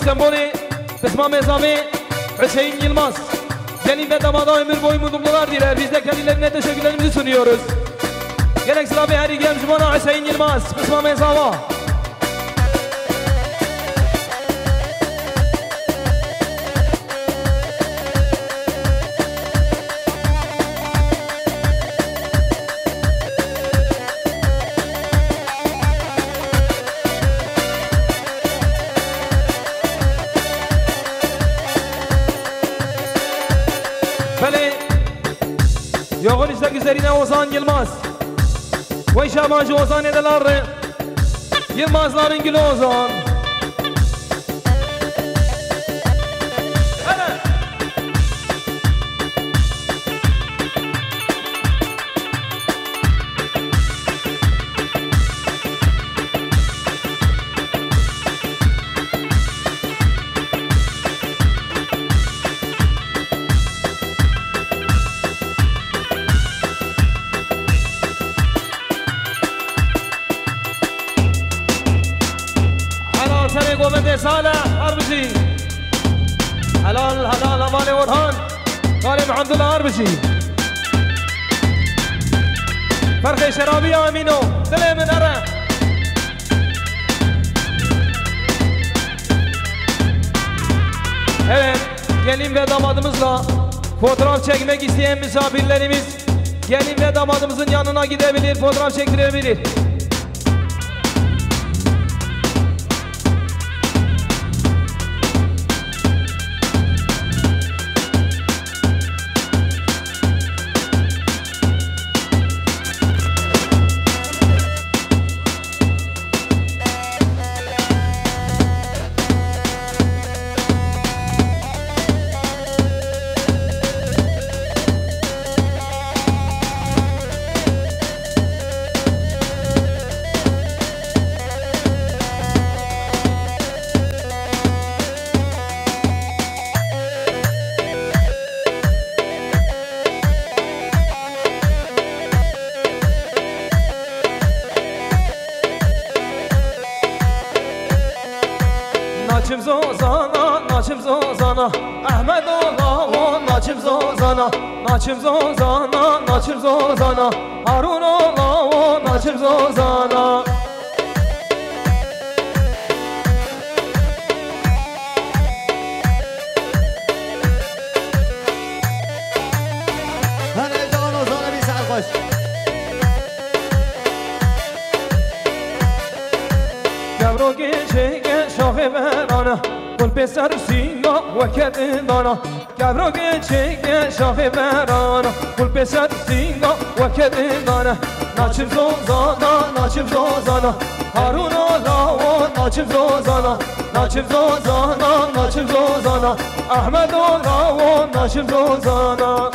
İstanbul'u Kısma Mezami Hüseyin Yılmaz gelin ve damada ömür boyu mutluluklar diler. Biz de kendilerine teşekkürlerimizi sunuyoruz. Gerek sıra bir heri gelmiş bana Hüseyin Yılmaz Kısma Mezava. Yoğun istek üzerine Ozan Yılmaz ve Şabancı Ozan edeleri Yılmazların gülü Ozan. صالح أربشي حلال حلال أمالي ورهان قالم عبد الله أربشي فرخي شرابي أمينو دلي من أرى Evet, gelin ve damadımızla fotoğraf çekmek isteyen misafirlerimiz gelin ve damadımızın yanına gidebilir, fotoğraf çektirebilir. Naçim Zozana, Naçim Zozana Ahmet Oğlan, Naçim Zozana Naçim Zozana, Naçim Zozana Harun Oğlan, Naçim Zozana Hadi Can Ozan'a bir sarhoş. Gavro geçe şahı verana Kul pesar singa veket dana Gavro geçe şahı verana Kul pesar singa veket dana Naçim Zozana, Naçim Zozana Harun Oğlan, Naçim Zozana Naçim Zozana, Naçim Zozana Ahmet Oğlan, Naçim Zozana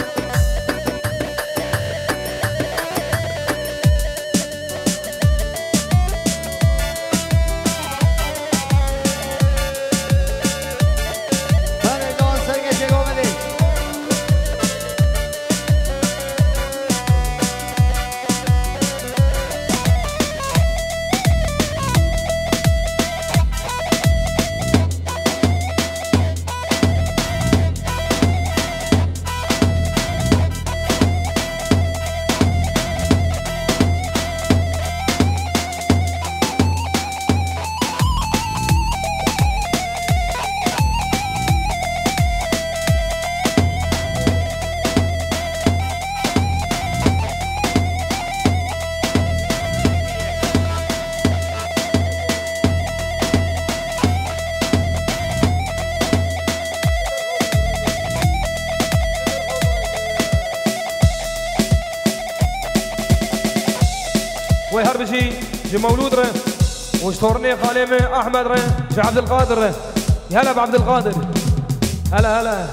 وهربشي جي مولود ره وشطورني خالم احمد ره جي عبد القادر ره هلا بعبد القادر هلا هلا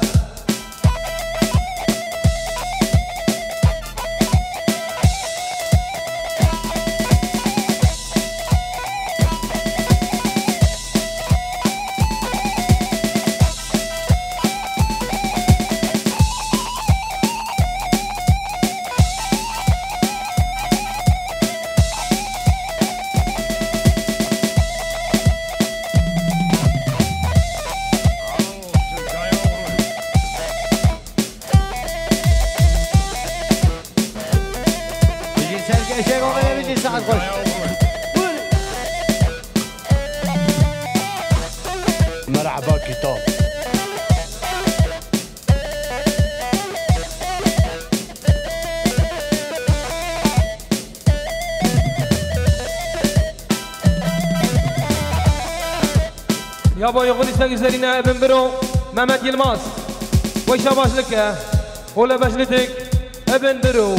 Yaba yokul istek üzerine Ebn Biro Mehmet Yılmaz Koşa başlık ya Ola başladık Ebn Biro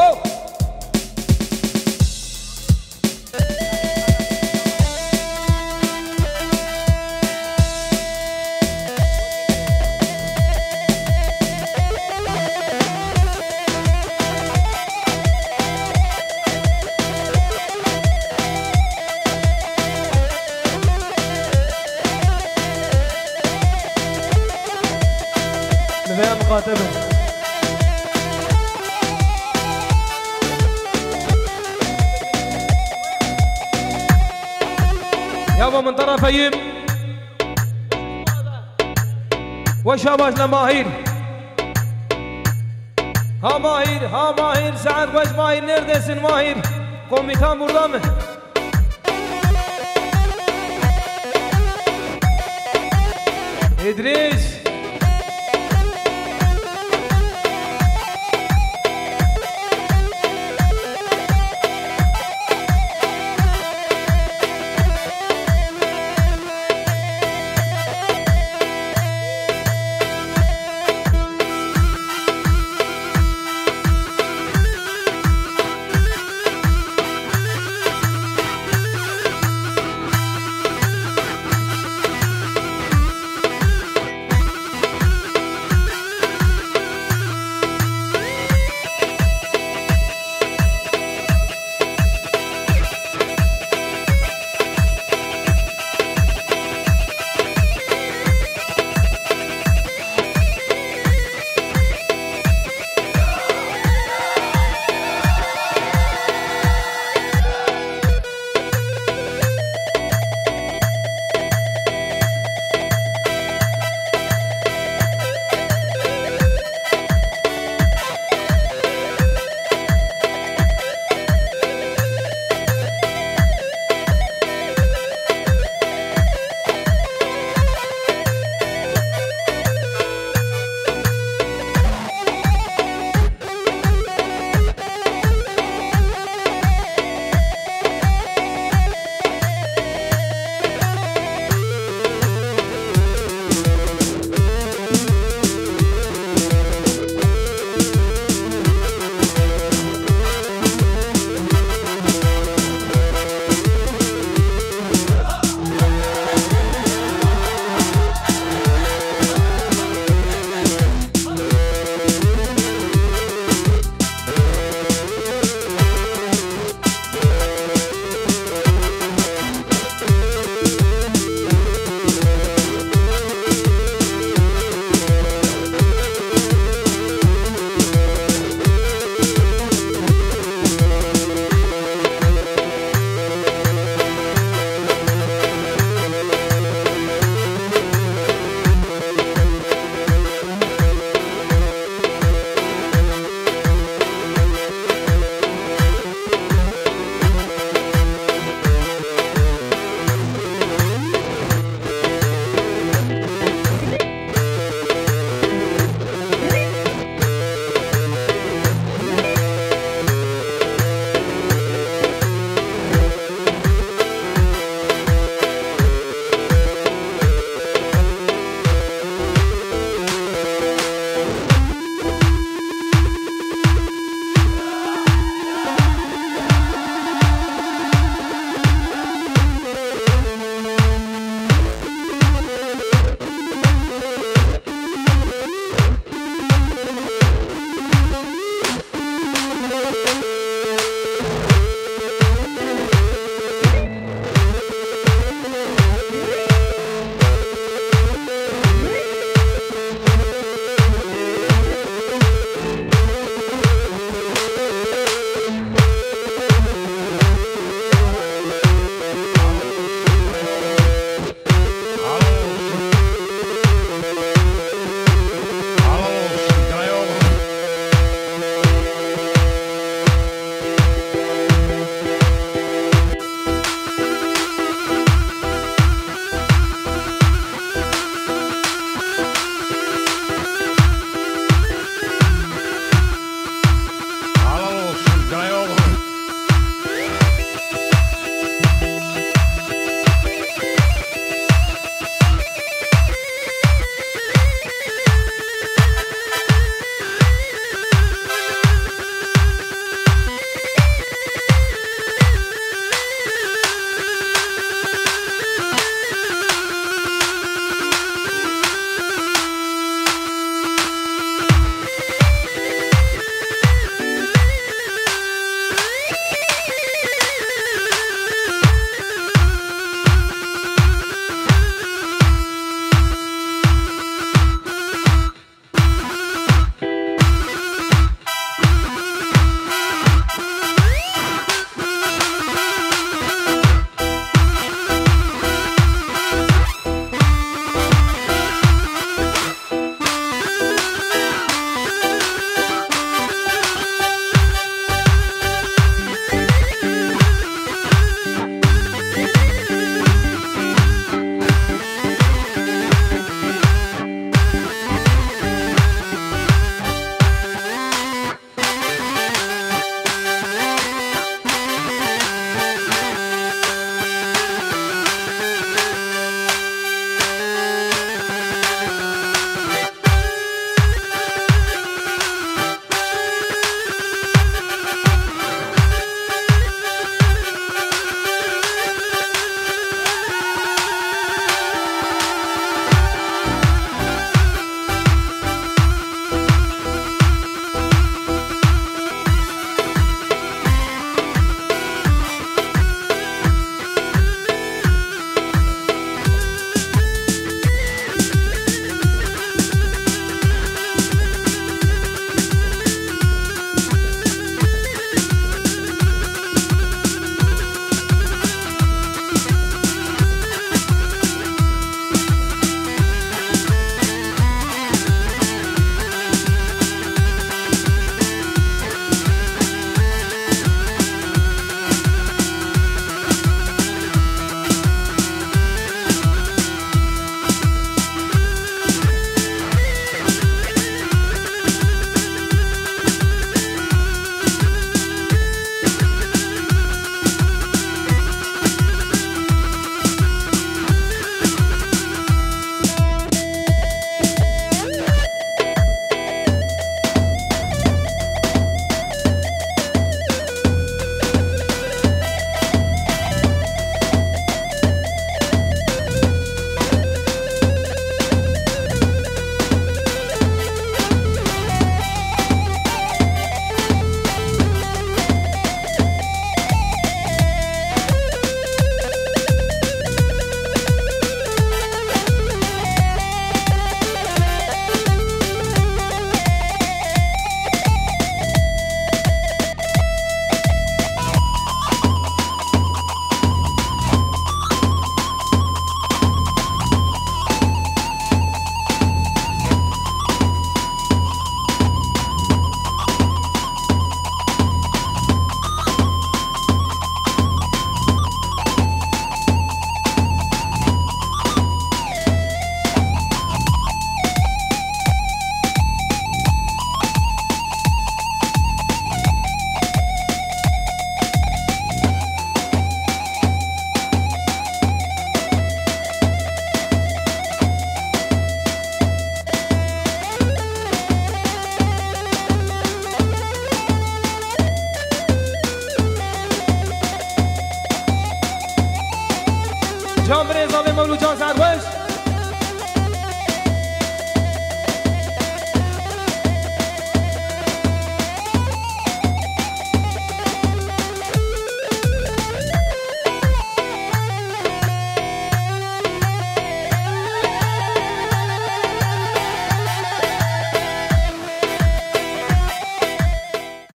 نفيا مقاتبة يابا من طرف أيب وشاباش لماهير ها ماهير سعد باش ماهير neredesin ماهير komutan burada mı İdris